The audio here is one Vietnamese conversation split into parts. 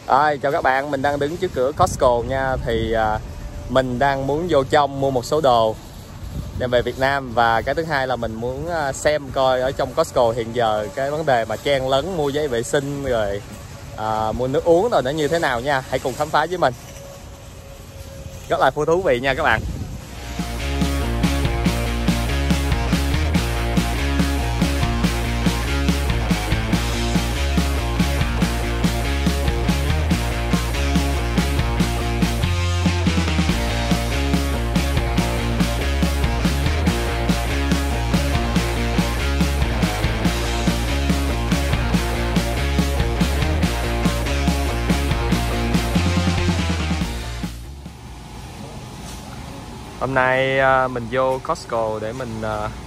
Chào các bạn, mình đang đứng trước cửa Costco nha. Thì mình đang muốn vô trong mua một số đồ đem về Việt Nam. Và cái thứ hai là mình muốn xem coi ở trong Costco hiện giờ cái vấn đề mà chen lấn mua giấy vệ sinh rồi mua nước uống rồi nó như thế nào nha. Hãy cùng khám phá với mình. Rất là thú vị nha các bạn. Hôm nay mình vô Costco để mình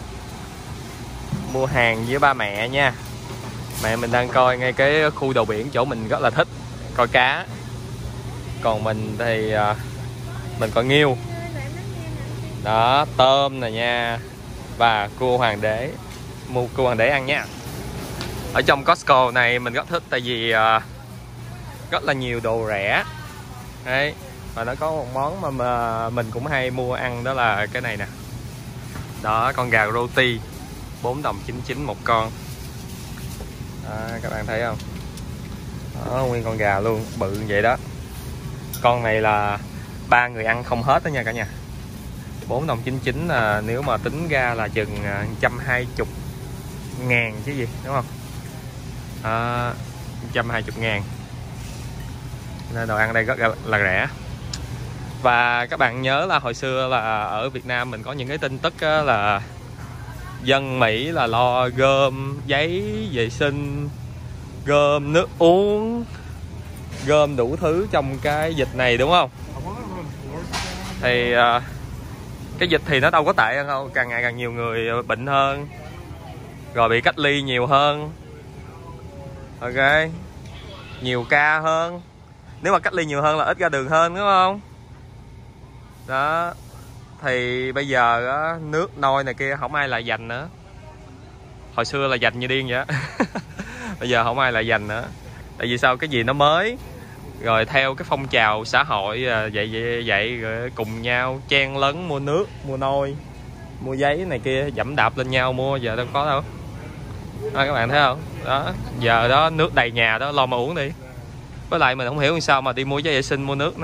mua hàng với ba mẹ nha. Mẹ mình đang coi ngay cái khu đồ biển chỗ mình rất là thích, coi cá. Còn mình thì mình coi nghêu. Đó, tôm nè nha. Và cua hoàng đế. Mua cua hoàng đế ăn nha. Ở trong Costco này mình rất thích tại vì rất là nhiều đồ rẻ. Đấy. Và nó có một món mà mình cũng hay mua ăn, đó là cái này nè. Đó, con gà roti 4 đồng 99 một con. Đó, các bạn thấy không? Đó, nguyên con gà luôn, bự như vậy đó. Con này là 3 người ăn không hết đó nha cả nhà. 4 đồng 99 là nếu mà tính ra là chừng 120 ngàn chứ gì, đúng không? 120 ngàn. Nên đồ ăn đây rất là rẻ. Và các bạn nhớ là hồi xưa là ở Việt Nam mình có những cái tin tức là dân Mỹ là lo gom giấy vệ sinh, gom nước uống, gom đủ thứ trong cái dịch này, đúng không? Thì cái dịch thì nó đâu có tệ hơn đâu, càng ngày càng nhiều người bệnh hơn, rồi bị cách ly nhiều hơn. Ok, nhiều ca hơn. Nếu mà cách ly nhiều hơn là ít ra đường hơn, đúng không? Đó. Thì bây giờ á, nước nôi này kia không ai lại dành nữa. Hồi xưa là dành như điên vậy. Bây giờ không ai lại dành nữa. Tại vì sao? Cái gì nó mới, rồi theo cái phong trào xã hội vậy rồi cùng nhau chen lấn mua nước, mua nôi, mua giấy này kia, dẫm đạp lên nhau mua, giờ đâu có đâu. Đó, các bạn thấy không? Đó, giờ đó nước đầy nhà đó, lo mà uống đi. Với lại mình không hiểu sao mà đi mua giấy vệ sinh, mua nước nè.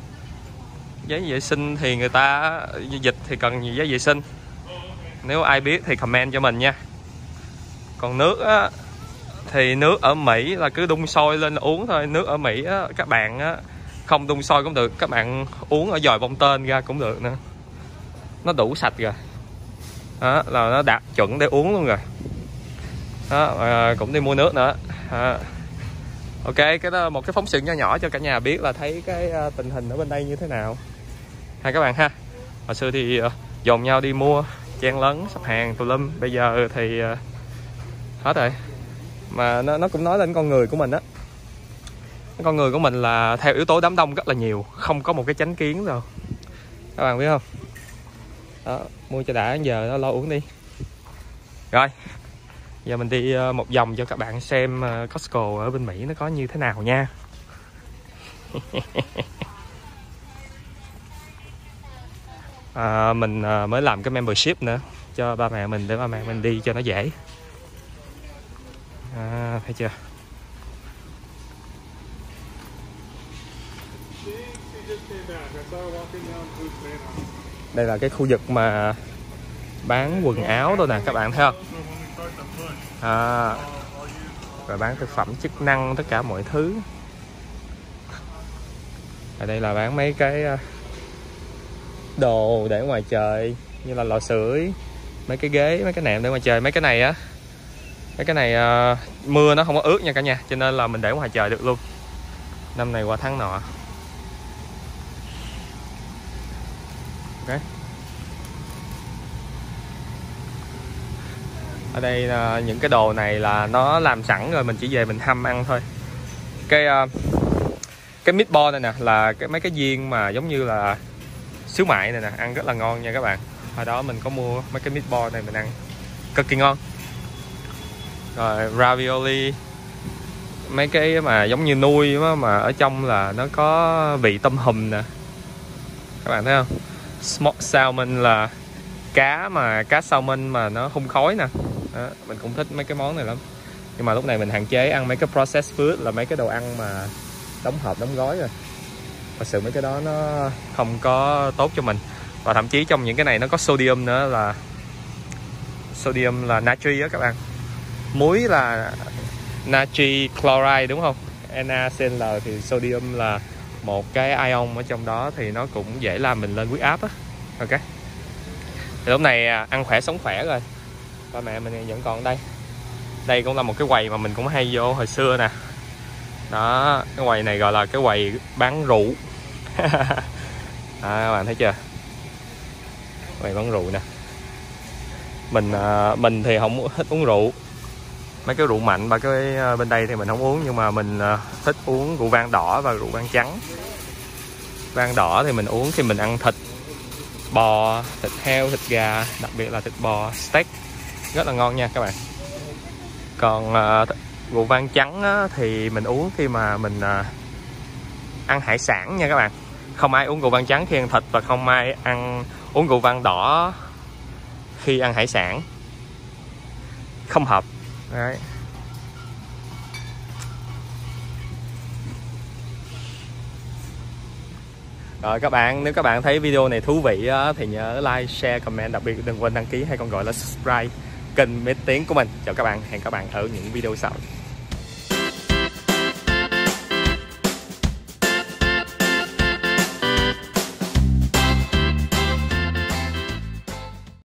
Giấy vệ sinh thì người ta dịch thì cần gì giấy vệ sinh. Nếu ai biết thì comment cho mình nha. Còn nước á, thì nước ở Mỹ là cứ đun sôi lên là uống thôi. Nước ở Mỹ á, các bạn á, không đun sôi cũng được, các bạn uống ở dòi bông tên ra cũng được nữa. Nó đủ sạch rồi. Đó, là nó đạt chuẩn để uống luôn rồi. Đó, cũng đi mua nước nữa. Ok, cái đó là một cái phóng sự nhỏ nhỏ cho cả nhà biết là thấy cái tình hình ở bên đây như thế nào ha các bạn ha. Hồi xưa thì dồn nhau đi mua, chen lấn sắp hàng tùm lum. Bây giờ thì hết rồi. Mà nó cũng nói lên con người của mình á. Con người của mình là theo yếu tố đám đông rất là nhiều, không có một cái chánh kiến đâu, các bạn biết không? Đó, mua cho đã, giờ nó lo uống đi. Rồi, giờ mình đi một vòng cho các bạn xem Costco ở bên Mỹ nó có như thế nào nha. Mình mới làm cái membership nữa cho ba mẹ mình, để ba mẹ mình đi cho nó dễ. Thấy chưa? Đây là cái khu vực mà bán quần áo thôi nè, các bạn thấy không? Rồi bán thực phẩm chức năng, tất cả mọi thứ. Ở đây là bán mấy cái đồ để ngoài trời, như là lò sưởi, mấy cái ghế, mấy cái nệm để ngoài trời. Mấy cái này á, mấy cái này mưa nó không có ướt nha cả nhà, cho nên là mình để ngoài trời được luôn, năm này qua tháng nọ. Ok. Ở đây những cái đồ này là nó làm sẵn rồi, mình chỉ về mình hâm ăn thôi. Cái meatball này nè là mấy cái viên mà giống như là xíu mại này nè, ăn rất là ngon nha các bạn. Hồi đó mình có mua mấy cái meatball này mình ăn cực kỳ ngon. Rồi ravioli mấy cái mà giống như nuôi mà ở trong là nó có vị tôm hùm nè, các bạn thấy không? Smoked salmon là cá salmon mà nó hun khói nè. Đó, mình cũng thích mấy cái món này lắm, nhưng mà lúc này mình hạn chế ăn mấy cái processed food, là mấy cái đồ ăn mà đóng hộp đóng gói rồi. Thật sự mấy cái đó nó không có tốt cho mình, và thậm chí trong những cái này nó có sodium nữa, là sodium là natri á các bạn. Muối là natri chloride đúng không, NaCl, thì sodium là một cái ion ở trong đó, thì nó cũng dễ làm mình lên huyết áp á. Ok, thì lúc này ăn khỏe sống khỏe rồi, ba mẹ mình vẫn còn đây. Đây cũng là một cái quầy mà mình cũng hay vô hồi xưa nè. Đó, cái quầy này gọi là cái quầy bán rượu. Các bạn thấy chưa, quầy bán rượu nè. Mình thì không thích uống rượu, mấy cái rượu mạnh và cái bên đây thì mình không uống, nhưng mà mình thích uống rượu vang đỏ và rượu vang trắng. Vang đỏ thì mình uống khi mình ăn thịt bò, thịt heo, thịt gà, đặc biệt là thịt bò steak, rất là ngon nha các bạn. Còn rượu vang trắng á, thì mình uống khi mà mình ăn hải sản nha các bạn. Không ai uống rượu vang trắng khi ăn thịt, và không ai uống rượu vang đỏ khi ăn hải sản, không hợp. Đấy. Rồi các bạn, nếu các bạn thấy video này thú vị á, thì nhớ like, share, comment, đặc biệt đừng quên đăng ký hay còn gọi là subscribe kênh Mít Tiếng của mình. Chào các bạn, hẹn các bạn ở những video sau.